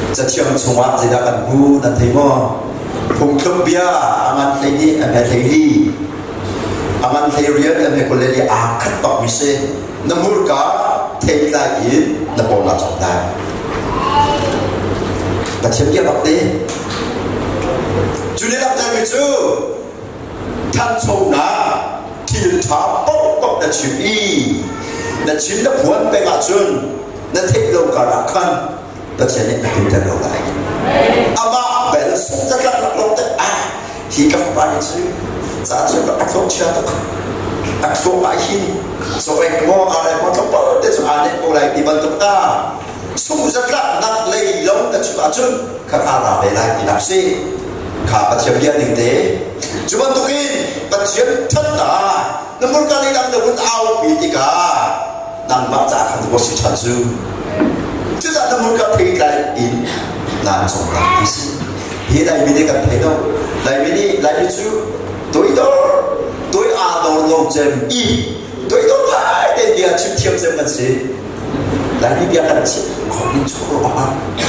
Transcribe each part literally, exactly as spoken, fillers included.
จะเชื่อมชงว่าจะได้กันหูนั่นที่มั่วผมทุบเบียอามันใครนี่อามันใครนี่อามันใครเรียนอามันคนเลี้ยอาคัดตอกมิเซน้ำมูลกาเทกได้ยินน้ำบอลมาจบได้แต่เชื่อมเบียแบบนี้จุดนี้รับใจไม่จูท่านชงนะที่ท้าป๊อกป๊อกนั่นชิมอีนั่นชิมนั่นผวนไปมาจุนนั่นเทคโลกาลักขันแต่เช่นนี้ไม่เป็นเราได้อามาเบลส์จะกลับมาลงแต่อ่ะที่กับบ้านจูจะจะแบบอักโลเชียร์ตัวอักโลไอหินสมัยก่อนอะไรมันต้องเปิดแต่สุดท้ายก็เลยที่บรรทุกตาสู้จะกลับนักเลยลงแต่ชุดจุนข้าข้าราเวลาที่นักซีข้าปัจจัยเดียหนึ่งเดจุบันตุกินปัจจัยทัดตาน้ำมันการนี้นำเดินเอาปีติกานั่งมาจากขันตุสิชันซูจะจะน้ำมันการที่ไกลอินนานสงครามที่สิเฮียได้ไม่ได้กันเท่าได้ไม่ได้ได้ไม่ชูตัวอีตัวตัวอาโดนลงเจมอีตัวอีตัวหายแต่เดียชุดเทียมเจมกันสิได้ไม่เดียกันสิคนนี้ชั่วบ้า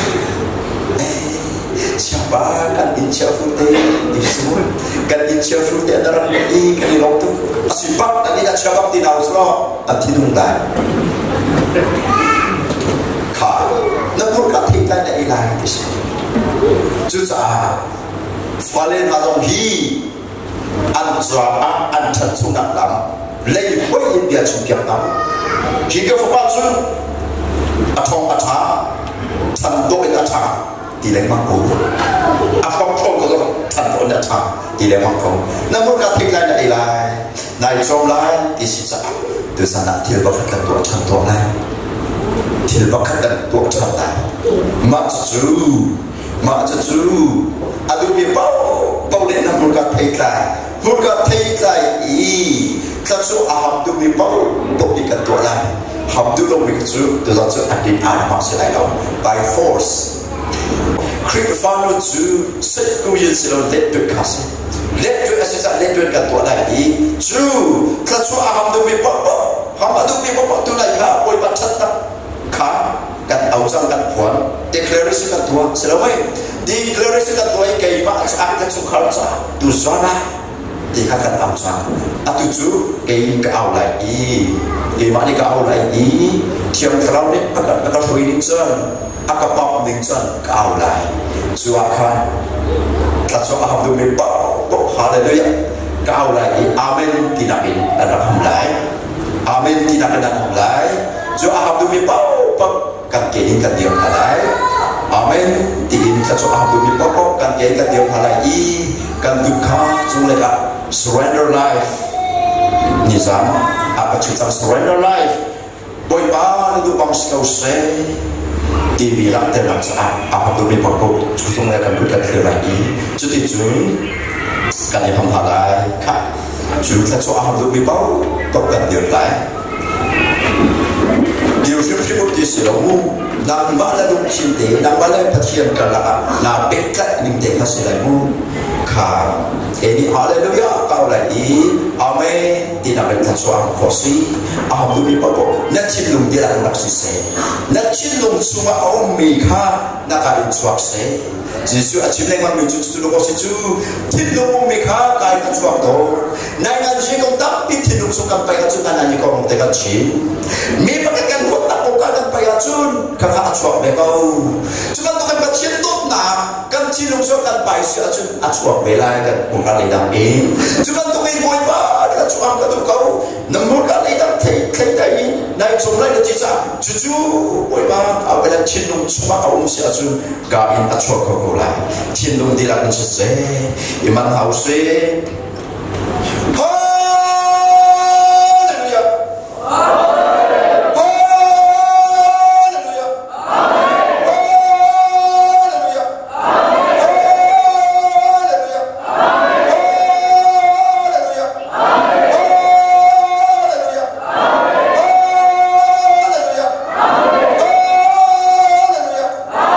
siapa kan insya fruit di semua kan insya fruit antara ini kan di waktu asibak tadi dah siapa tidak usah nanti nunggu kah nampun kati kan dah ilahi di sini juga valen hazong hi anjra anjan sunat lam lei boy India cungkiam nam jika fapatun atong ata tandok ataที่เลี้ยงมังคุดอาคมชมก็ต้องทันผลจะทำที่เลี้ยงมังคุดน้ำมันกระทิงไรในไรในชมไรที่สิจะดูสนาที่เราขัดตัวทันตัวไรที่เราขัดตัวทันได้มาจูมาจูอาดูมีเป้าเป้าเล่นน้ำมันกระทิงไรมันกระทิงไรอีข้าชูอาหารดูมีเป้าตกอีกันตัวไรหามดูลงมีกจูดูเราจะอธิษฐานมาเสียไรเรา by forceคริสฟานจูเซกูยินสิลเล็ดด้วยข้าศึกเล็ดด้วยอาศัยเล็ดด้วยกันตัวไหนจูข้าชัวอาหารดูมีป๊อปหามดูมีป๊อปตัวไหนข้าป่วยปัจจัตตาข้ากันเอาจังกันผล declaration กันตัวเสร็จไหม declaration กันตัวไอ้เกี่ยมาอาจจะสุขภาพดูซานะที่ข้ากันเอาจังอ่ะตัวจูเกี่ยก็เอาอะไรอีเกี่ยมานี่ก็เอาอะไรอีเทียมเราเนี่ยอาการอาการคุยนิ่งจังอาการปอบนิ่งจังก็เอาอะไรชัวร์คันถ้าชัวร์อาหารดูมีป๊อปฮาเลลูยาก็เอาอะไรอาเมนที่นักบินอันนั้นทำไรอาเมนที่นักบินอันนั้นทำไรชัวร์อาหารดูมีป๊อปกันเกี่ยกันเดียวอะไรอาเมนที่อินถ้าชัวร์อาหารดูมีป๊อปกันเกี่ยกันเดียวอะไรอีกันดุข้าจุงเลยอะ surrender life นี่ซ้ำapa cerita surrender life boy bang itu bang sekau se di bilang tenang saat apa tu beri pokok cuma mereka bukan lagi jadi jun kan yang hamhalai kak jun saya so apa tu beri bau bukan dia lain dia sibuk di sini nang mana lu cinta nang mana perhatian kalau nak bekat ni tengah selamu kak ini haleluya kau lagi amin tidak berkat suam kosi aham tu beri pokok nak cilung dia nak sise nak cilung semua om mika nak kain suak se Yesus acim lengan menuju tu lokal situ cilung mika kain suak tu nangan jengkong tapi cilung sukan payacun nangan jengkong tekan cin mi pakaikan kot tak pokakan payacun kakak suak bekau cuma tu kan bacin tu nak kan cilung sukan payacun acun suak belai kan bukan lidang ini cuma tu kan boy ba kan suam kan tu kau namun kan lidang teh teh dah ini naik somai ke cisa cucu boy ba apa yang cilung cuma kau mesti acun kain suak kau lah cilung dilakukan sesuai iman hausnya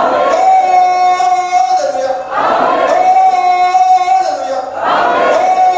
Hallelujah.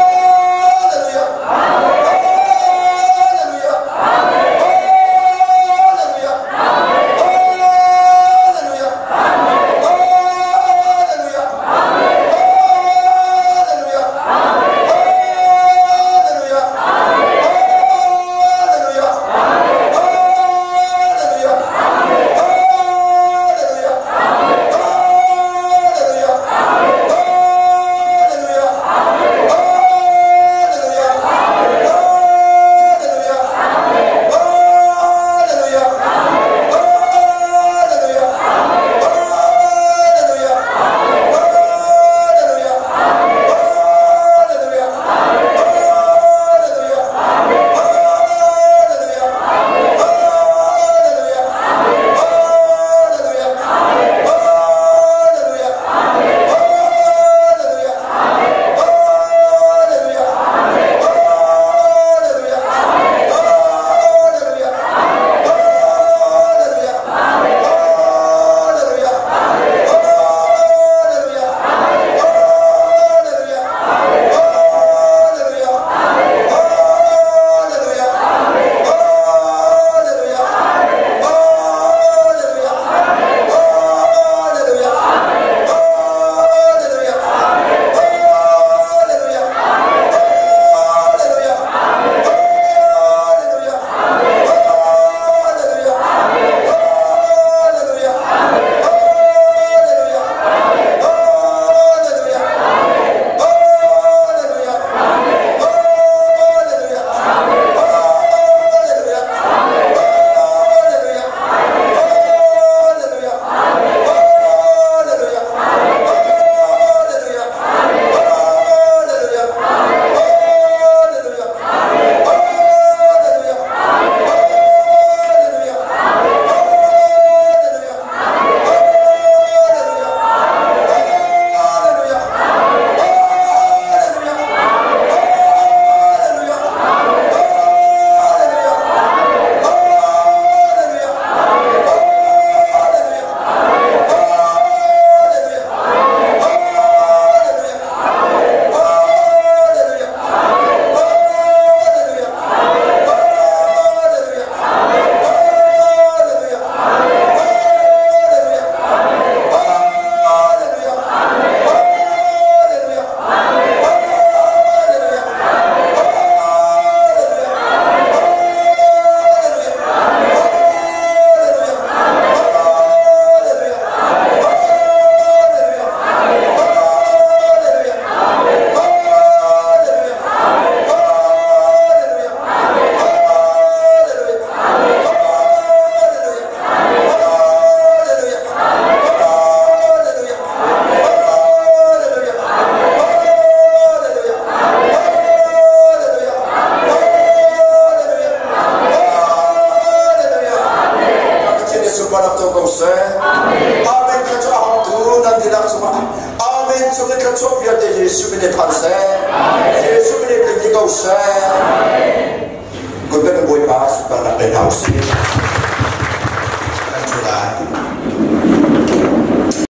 Jésus me dépasse. Jésus me dépasse. Quand on ne voit pas, c'est pas la peine aussi.